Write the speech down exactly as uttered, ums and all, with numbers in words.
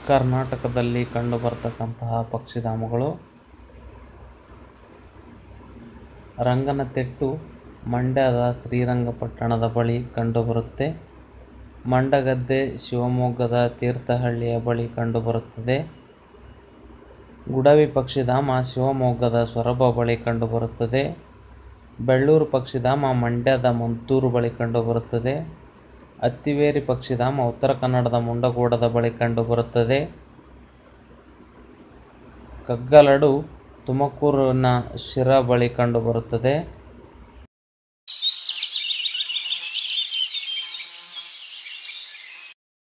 ಕರ್ನಾಟಕದಲ್ಲಿ ಕಂಡುಬರ್ತಕ್ಕಂತಹ ಪಕ್ಷಿಧಾಮಗಳು ರಂಗನತಿಟ್ಟು ಮಂಡ್ಯದ ಶ್ರೀರಂಗಪಟ್ಟಣದ ಬಳಿ ಕಂಡುಬರುತ್ತೆ. ಮಂಡಗದ್ದೆ ಶಿವಮೊಗ್ಗದ ತೀರ್ಥಹಳ್ಳಿಯ ಬಳಿ ಕಂಡುಬರುತ್ತದೆ. ಗುಡವಿ ಪಕ್ಷಿಧಾಮ ಶಿವಮೊಗ್ಗದ ಸೊರಬ ಬಳಿ ಕಂಡುಬರುತ್ತದೆ. ಬೆಳ್ಳೂರು ಪಕ್ಷಿಧಾಮ ಮಂಡ್ಯದ ಮಂತೂರು ಬಳಿ ಕಂಡುಬರುತ್ತದೆ. ಅತ್ತಿವೇರಿ ಪಕ್ಷಿಧಾಮ ಉತ್ತರ ಕನ್ನಡದ ಮುಂಡಗೋಡದ ಬಳಿ ಕಂಡುಬರುತ್ತದೆ. ಕಗ್ಗಲಡು ತುಮಕೂರಿನ ಶಿರಾ ಬಳಿ ಕಂಡುಬರುತ್ತದೆ.